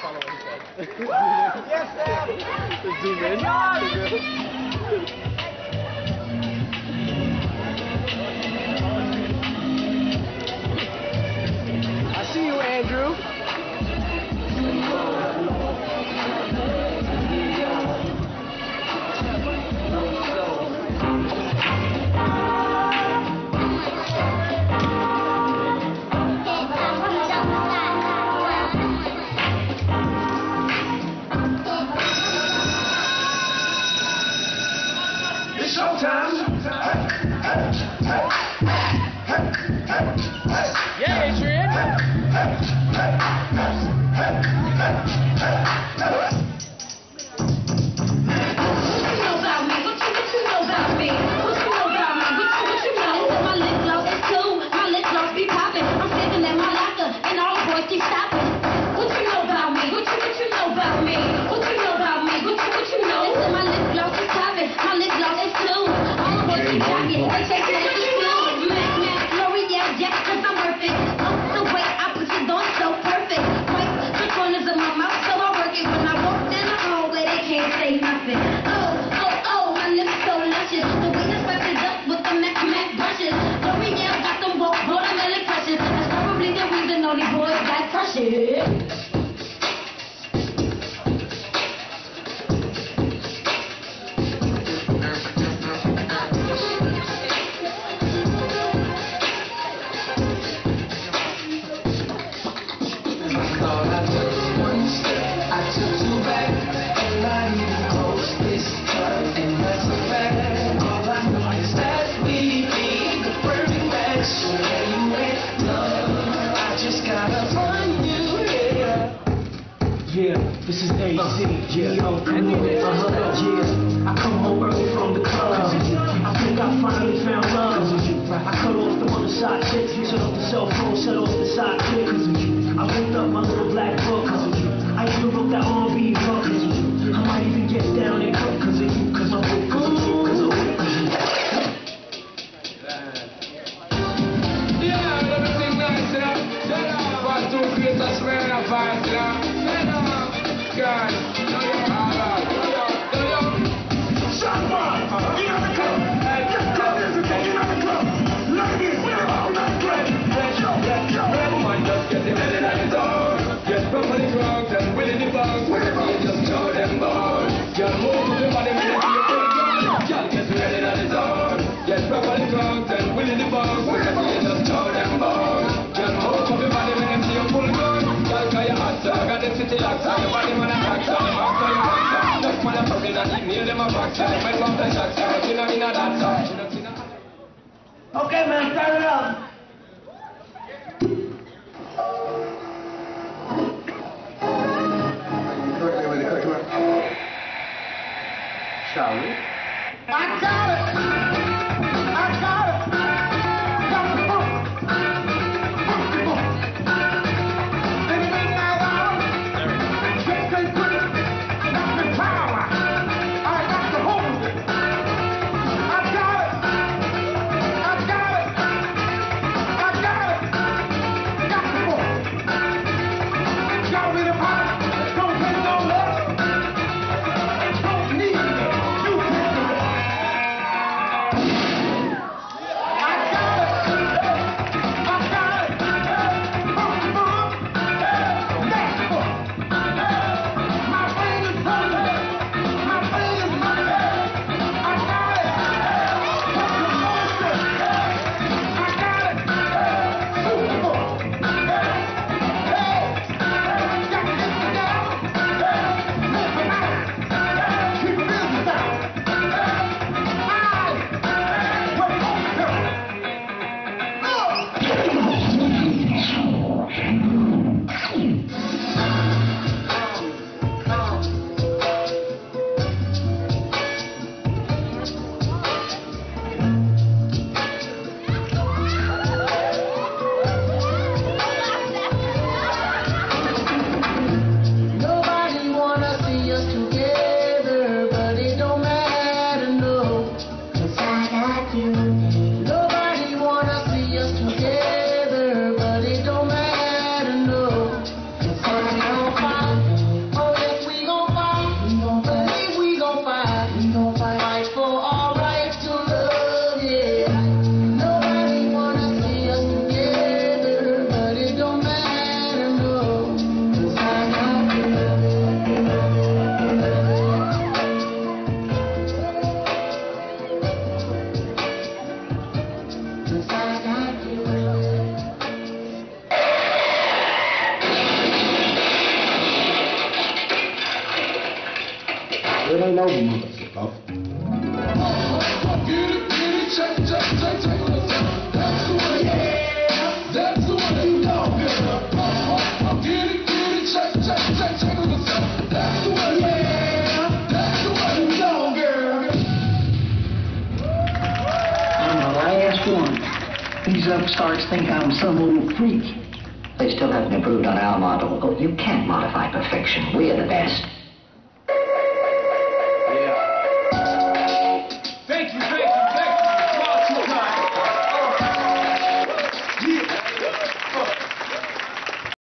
follow what he said. Yes, Sam! Zoom in. I see you, Andrew. Yeah, Adrian. Yeah, this is AC. Yeah, yeah. I come home early from the club. I think I finally found love. I cut off the other side chick, shut off the cell phone, shut off the side chick. I linked up my little black book. I even wrote that R&B book. I might even get down and cook cause of you, cause I'm with you, cause of you. Yeah, everything nice, you know. One, two, three, that's where I find, you know. God, shut up! Get out the club! Get out the club! Ladies, we're all not great! Everyone just get the belly at the door. Get properly drunk and willing the bugs. Just show them bones. Just move your body when you see your full gun. Just get ready at the door. Get properly drunk and willing the bugs. Just show them bones. Just move your body when you see your full gun. Just go your hot dog and the city locks on your body. Okay, man, start it up. Shall we? I got it! I got it! Got the book! Book the book! Anything I want? Just say quick! Got the power! I got the hold it! I got it! I got it! I got it! Got the book! Got me the power! Don't take no less! Don't need it! You can It ain't over, motherfucker. Get it, check, take a look. That's the way. Yeah, that's the way you go, girl. Get it, check, take a look. That's the way. Yeah, that's the way you go, girl. I'm the last one. These upstarts think I'm some old freak. They still haven't improved on our model. Oh, you can't modify perfection. We're the best.